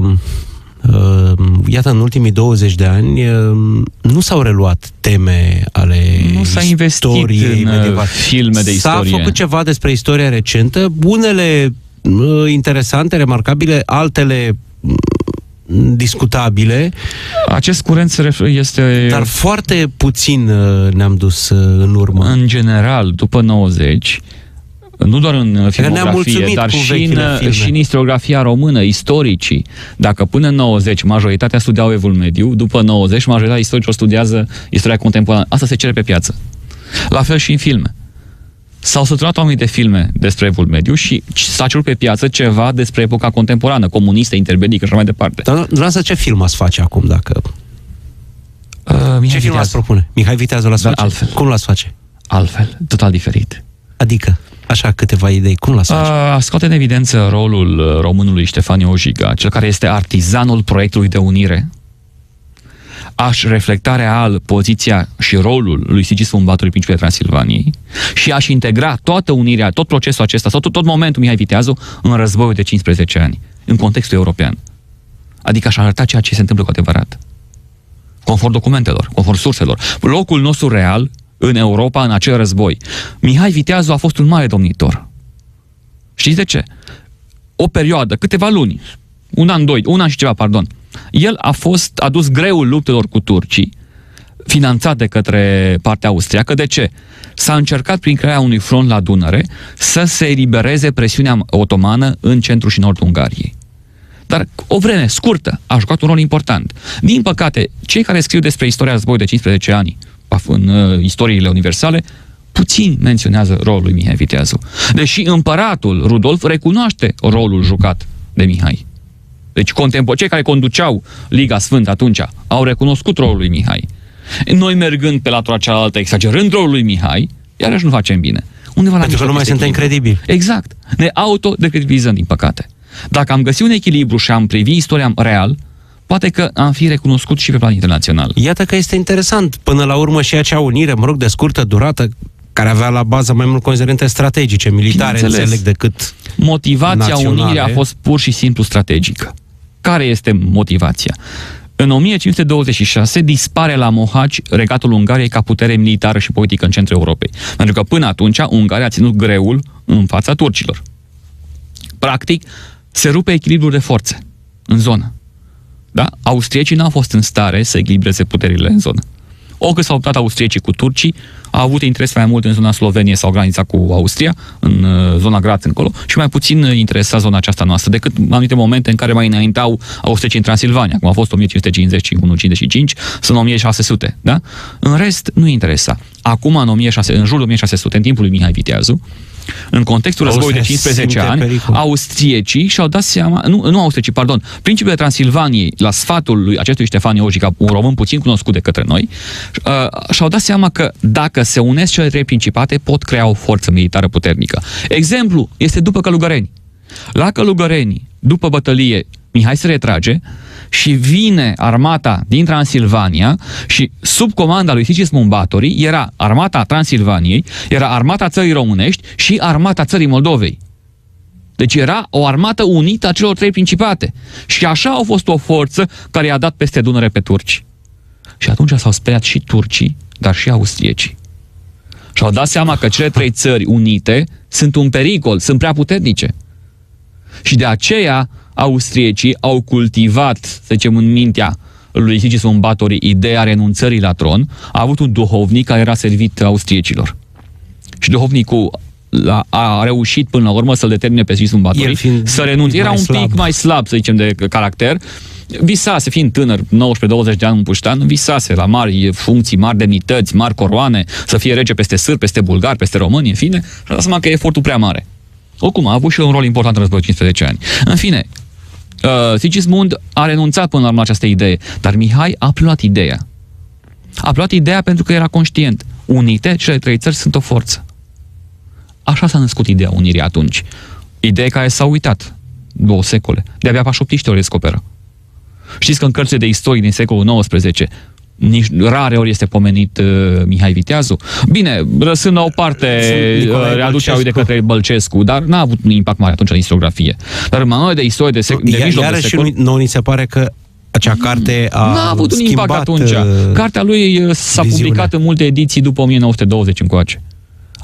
uh, iată, în ultimii douăzeci de ani uh, nu s-au reluat teme ale nu s-a investit în medievale. Filme de istorie. S-a făcut ceva despre istoria recentă, unele uh, interesante, remarcabile, altele uh, discutabile. Acest curent se refer, este... Dar foarte puțin ne-am dus în urmă. În general, după nouăzeci, nu doar în filmografie, dar și în, și în istoriografia română, istoricii. Dacă până în nouăzeci majoritatea studiau Evul Mediu, după nouăzeci majoritatea istoricilor studiază istoria contemporană. Asta se cere pe piață. La fel și în filme. S-au săturat oamenii de filme despre Evul Mediu și s-a cerut pe piață ceva despre epoca contemporană, comunistă, interbelică și așa mai departe. Dar dumneavoastră ce film ați face acum, dacă... Uh, ce film ați propune? Mihai Viteazu l-ați face? Altfel. Cum l-ați face? Altfel, total diferit. Adică, așa, câteva idei. Cum l-ați face? Uh, scoate în evidență rolul românului Ștefan Iojiga, cel care este artizanul proiectului de unire. Aș reflecta real poziția și rolul lui Sigismund Batory, principele Transilvaniei, și aș integra toată unirea, tot procesul acesta, sau tot, tot momentul Mihai Viteazu în războiul de cincisprezece ani, în contextul european. Adică aș arăta ceea ce se întâmplă cu adevărat. Conform documentelor, conform surselor. Locul nostru real în Europa, în acel război. Mihai Viteazu a fost un mare domnitor. Știți de ce? O perioadă, câteva luni, un an, doi, un an și ceva, pardon, el a fost adus greul luptelor cu turcii, finanțat de către partea austriacă. De ce? S-a încercat prin crearea unui front la Dunăre să se elibereze presiunea otomană în centrul și nordul Ungariei. Dar o vreme scurtă a jucat un rol important. Din păcate, cei care scriu despre istoria războiului de cincisprezece ani în uh, istoriile universale, puțin menționează rolul lui Mihai Viteazu. Deși împăratul Rudolf recunoaște rolul jucat de Mihai. Deci cei care conduceau Liga Sfântă atunci au recunoscut rolul lui Mihai. Noi mergând pe latura cealaltă, exagerând rolul lui Mihai, iarăși nu facem bine. Undeva Pentru că nu mai suntem credibili. Exact. Ne autodecredibilizăm, din păcate. Dacă am găsit un echilibru și am privit istoria real, poate că am fi recunoscut și pe plan internațional. Iată că este interesant. Până la urmă și acea unire, mă rog, de scurtă durată, care avea la bază mai mult considerente strategice, militare, înțeleg, decât motivația naționale. Unirii a fost pur și simplu strategică. Care este motivația? În o mie cinci sute douăzeci și șase dispare la Mohaci regatul Ungariei ca putere militară și politică în centrul Europei. Pentru că până atunci Ungaria a ținut greul în fața turcilor. Practic, se rupe echilibrul de forțe în zonă. Da? Austriecii n-au fost în stare să echilibreze puterile în zonă. Oricât s-au luptat austriecii cu turcii, au avut interes mai mult în zona Sloveniei sau granița cu Austria, în uh, zona Graz încolo, și mai puțin interesa zona aceasta noastră, decât în anumite momente în care mai înaintau austriecii în Transilvania, cum a fost o mie cinci sute cincizeci și unu cincizeci și cinci, sunt o mie șase sute. Da? În rest, nu interesa. Acum, în, o mie șase sute, în jurul o mie șase sute, în timpul lui Mihai Viteazu, în contextul războiului de cincisprezece ani, pericol. Austriecii și-au dat seama, nu, nu austriecii, pardon, principiile Transilvaniei, la sfatul lui acestui Ștefan Iojiga, un român puțin cunoscut de către noi, uh, și-au dat seama că dacă se unesc cele trei principate, pot crea o forță militară puternică. Exemplu este după Călugăreni. La Călugăreni, după bătălie, Mihai se retrage și vine armata din Transilvania și sub comanda lui Sigismund Batory era armata Transilvaniei, era armata țării românești și armata țării Moldovei. Deci era o armată unită a celor trei principate. Și așa au fost o forță care i-a dat peste Dunăre pe turci. Și atunci s-au speriat și turcii, dar și austriecii. Și-au dat seama că cele trei țări unite sunt un pericol, sunt prea puternice. Și de aceea austriecii au cultivat, să zicem, în mintea lui Sigismund Batory ideea renunțării la tron. A avut un duhovnic care era servit austriecilor. Și duhovnicul a, a reușit până la urmă să-l determine pe Sigismund Batory să renunțe. Era un pic slab. mai slab, să zicem, de caracter. Visase, fiind tânăr, nouăsprezece douăzeci de ani, un puștan, visase la mari funcții, mari demnități, mari coroane, să fie rege peste sârbi, peste bulgari, peste români, în fine. Și a dat seama că e efortul prea mare. Oricum, a avut și un rol important în războiul cincisprezece ani. În fine, uh, Sigismund a renunțat până la urmă această idee, dar Mihai a preluat ideea. A preluat ideea pentru că era conștient. Unite, cele trei țări sunt o forță. Așa s-a născut ideea unirii atunci. Idee care s-a uitat două secole. De-abia pașoptiștii o descoperă. Știți că în cărțile de istorie din secolul nouăsprezece nici rare ori este pomenit uh, Mihai Viteazu. Bine, lăsând la o parte uh, readucerea de către Bălcescu, dar n-a avut un impact mare atunci în istoriografie. Dar în manuale de istorie de, sec- de mijloc de secol... nouă ni se pare că acea carte a N-a avut un impact atunci. Cartea lui s-a viziunea. publicat în multe ediții după o mie nouă sute douăzeci încoace.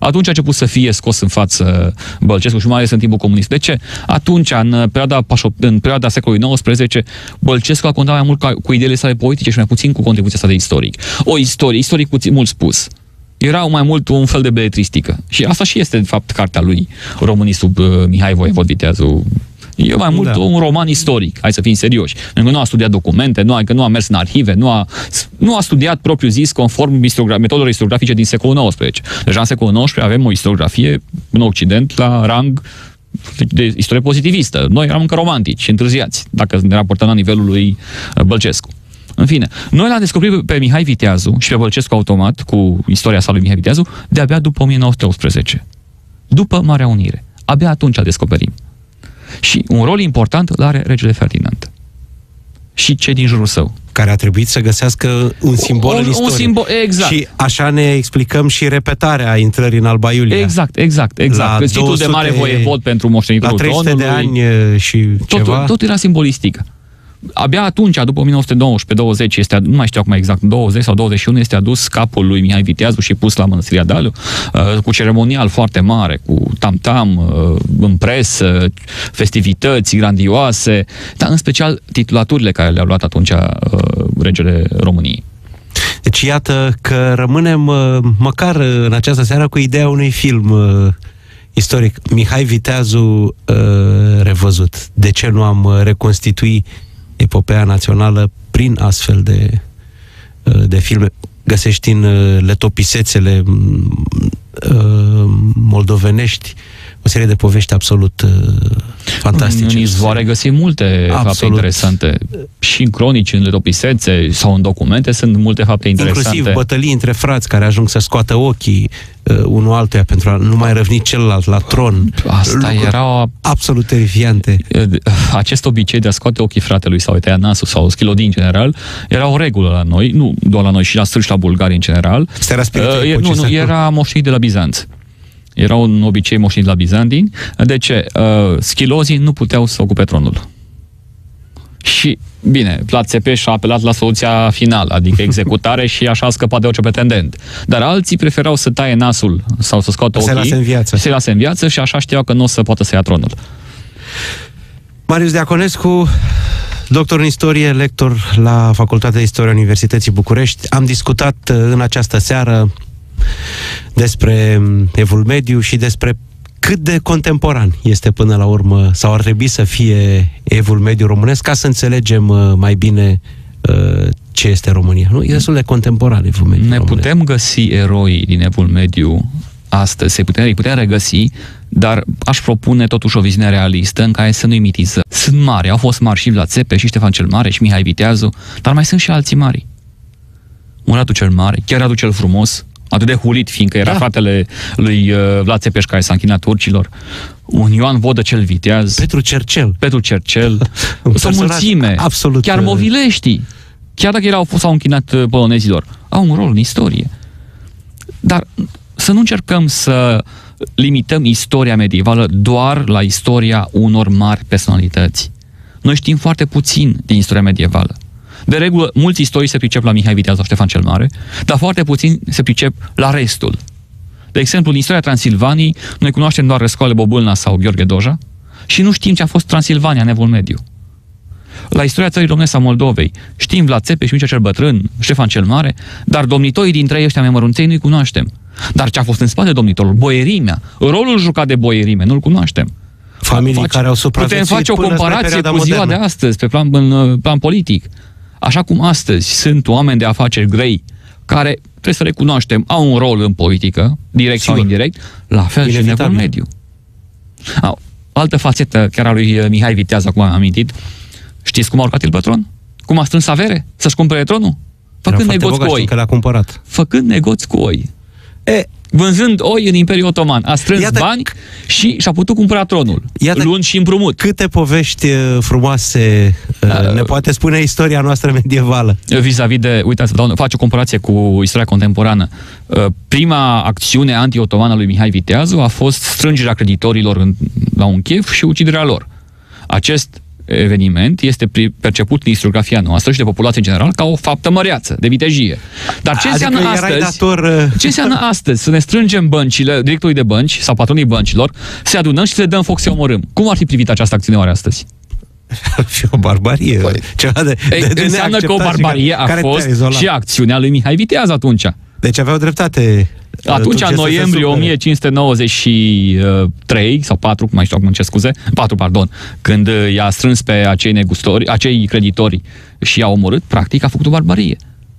Atunci a început să fie scos în față Bălcescu și mai ales în timpul comunist. De ce? Atunci, în perioada, în perioada secolului nouăsprezece, Bălcescu a contat mai mult ca, cu ideile sale politice și mai puțin cu contribuția sa de istoric. O istorie, istoric puțin, mult spus. Era mai mult un fel de beletristică. Și asta și este, de fapt, cartea lui, Românii sub uh, Mihai Voievod Viteazu. E mai mult da. un roman istoric, hai să fim serioși. Pentru că nu a studiat documente, nu a, că nu a mers în arhive, nu a, nu a studiat propriu zis conform metodelor istoriografice din secolul nouăsprezece. Deja în secolul nouăsprezece avem o istoriografie în Occident la rang de istorie pozitivistă. Noi eram încă romantici și întârziați, dacă ne raportăm la nivelul lui Bălcescu. În fine, noi l-am descoperit pe Mihai Viteazu și pe Bălcescu automat, cu istoria sa lui Mihai Viteazu, de-abia după o mie nouă sute optsprezece. După Marea Unire. Abia atunci îl descoperim. Și un rol important îl are regele Ferdinand. Și cei din jurul său. Care a trebuit să găsească un simbol un, în istorie. Un simbol, exact. Și așa ne explicăm și repetarea intrării în Alba Iulia. Exact, exact, exact. La titlul de mare voievod pentru moștenitorul tronului. La trei sute de ani și tot, ceva. Tot era simbolistică. Abia atunci, după o mie nouă sute nouăsprezece douăzeci, este, nu mai știu acum exact, douăzeci sau douăzeci și unu, este adus capul lui Mihai Viteazu și pus la Mănăstirea Dealu, cu ceremonial foarte mare, cu tam-tam, în presă, festivități grandioase, dar în special titulaturile care le-au luat atunci regele României. Deci iată că rămânem măcar în această seară cu ideea unui film istoric. Mihai Viteazu revăzut. De ce nu am reconstituit epopeea națională prin astfel de, de filme? Găsești în letopisețele moldovenești o serie de povești absolut fantastice. În izvoare găsim multe absolut. fapte interesante. Și în cronici, în letopisețe sau în documente sunt multe fapte interesante. Inclusiv bătălii între frați care ajung să scoată ochii uh, unul altuia pentru a nu mai răvni celălalt la tron. Asta lucruri era absolut terifiante. Acest obicei de a scoate ochii fratelui sau tăia nasul sau schilodii în general era o regulă la noi, nu doar la noi, și la sârși, la bulgari în general. Era uh, nu, nu, era moștenit de la Bizanț. Era un obicei moștenit la bizantini. De ce? Uh, schilozii nu puteau să ocupe tronul. Și, bine, Vlad Țepeș a apelat la soluția finală, adică executare, și așa a scăpat de orice pretendent. Dar alții preferau să taie nasul sau să scoată ochii, se lase în viață. se lase în viață și așa știau că nu o să poată să ia tronul. Marius Deaconescu, doctor în istorie, lector la Facultatea de Istorie a Universității București. Am discutat în această seară despre Evul Mediu și despre cât de contemporan este până la urmă, sau ar trebui să fie Evul Mediu românesc, ca să înțelegem mai bine uh, ce este România. Nu? E destul de contemporan Evul Mediu Ne românesc. Putem găsi eroi din Evul Mediu astăzi, se putem, îi putem regăsi, dar aș propune totuși o viziune realistă în care să nu imitizăm. Sunt mari, au fost mari și Vlad Țepeș, și Ștefan cel Mare, și Mihai Viteazu, dar mai sunt și alții mari. Un Radu cel Mare, chiar Radu cel Frumos, atât de hulit, fiindcă era da. fratele lui uh, Vlad Țepeș care s-a închinat turcilor. Un Ioan Vodă cel Viteaz. Petru Cercel. Petru Cercel. O mulțime. Absolut. Chiar movileștii, chiar dacă erau, s-au închinat polonezilor, au un rol în istorie. Dar să nu încercăm să limităm istoria medievală doar la istoria unor mari personalități. Noi știm foarte puțin din istoria medievală. De regulă, mulți istorici se pricep la Mihai Viteazu sau Ștefan cel Mare, dar foarte puțini se pricep la restul. De exemplu, în istoria Transilvaniei, noi cunoaștem doar Răscoale Bobâlna sau Gheorghe Doja și nu știm ce a fost Transilvania în Evul Mediu. La istoria țării românești sau Moldovei, știm Vlad Țepeș și Mircea cel Bătrân, Ștefan cel Mare, dar domnitorii dintre ei ăștia mai mărunței nu-i cunoaștem. Dar ce a fost în spate domnitorul, boierimea, rolul jucat de boierime, nu-l cunoaștem. Familii face, care au supraviețuit. Putem face o comparație cu ziua modernă de astăzi, pe plan, în plan politic. Așa cum astăzi sunt oameni de afaceri grei, care, trebuie să recunoaștem, au un rol în politică, direct Sigur. sau indirect, la fel și în Evul Mediu. A, altă fațetă, chiar a lui Mihai Viteazu, acum am amintit, știți cum a urcat el pe tron? Cum a strâns avere să-și cumpere tronul? Făcând negoți cu oi. Că l-a cumpărat. Făcând negoți cu oi. E, vânzând oi în Imperiul Otoman. A strâns iată, bani și și-a putut cumpăra tronul. Iată luând și împrumut. Câte povești frumoase uh, ne poate spune istoria noastră medievală. Vis-a-vis de, uitați, face o comparație cu istoria contemporană. Uh, prima acțiune anti-otomană lui Mihai Viteazu a fost strângerea creditorilor în, la un chef și uciderea lor. Acest eveniment este perceput în istoriografia noastră și de populație în general ca o faptă măreață, de vitejie. Dar ce adică înseamnă astăzi? Dator... Ce înseamnă astăzi? Să ne strângem băncile, directorii de bănci sau patronii băncilor, să adunăm și să le dăm foc să omorâm. Cum ar fi privit această acțiune oare astăzi? Ar fi o barbarie. Păi, ceva de, Ei, de, de înseamnă că o barbarie a fost și acțiunea lui Mihai Viteaz atunci. Deci aveau dreptate. Atunci, în noiembrie o mie cinci sute nouăzeci și trei sau patru, cum mai știu acum ce scuze, patru, pardon, când i-a strâns pe acei negustori, acei creditori și i-a omorât, practic a făcut o barbarie.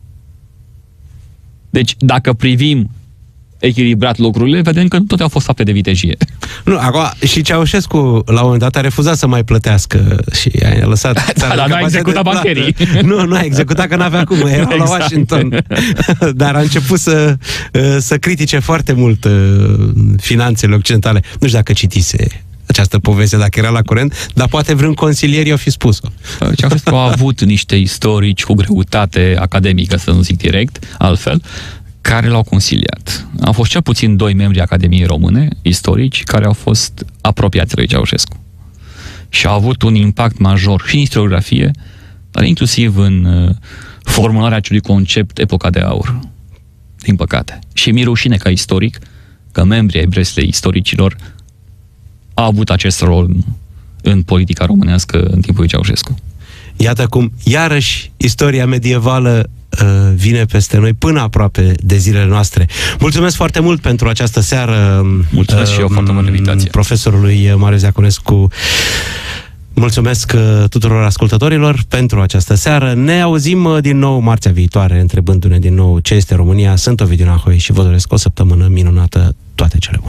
Deci, dacă privim echilibrat lucrurile, vedem că nu toate au fost fapte de vitejie. Nu, acum, și Ceaușescu, la un moment dat, a refuzat să mai plătească și a lăsat... Da, dar nu a executat bancherii. Nu, nu a executat, că n-avea cum, era exact. La Washington. Dar a început să, să critique foarte mult finanțele occidentale. Nu știu dacă citise această poveste, dacă era la curent, dar poate vreun consilier i-a fi spus-o. Ceaușescu a avut niște istorici cu greutate academică, să nu zic direct, altfel, care l-au consiliat. Au fost cel puțin doi membri Academiei Române, istorici, care au fost apropiați lui Ceaușescu. Și au avut un impact major și în istoriografie, dar inclusiv în formularea acelui concept epoca de aur. Din păcate. Și mi-e rușine ca istoric că membrii ai breslei istoricilor au avut acest rol în politica românească în timpul lui Ceaușescu. Iată cum, iarăși, istoria medievală vine peste noi până aproape de zilele noastre. Mulțumesc foarte mult pentru această seară. Mulțumesc uh, și eu foarte mult invitație. Profesorului Marius Diaconescu. Mulțumesc tuturor ascultătorilor pentru această seară. Ne auzim din nou marțea viitoare, întrebându-ne din nou ce este România. Sunt Ovidiu Nahoi și vă doresc o săptămână minunată, toate cele bune.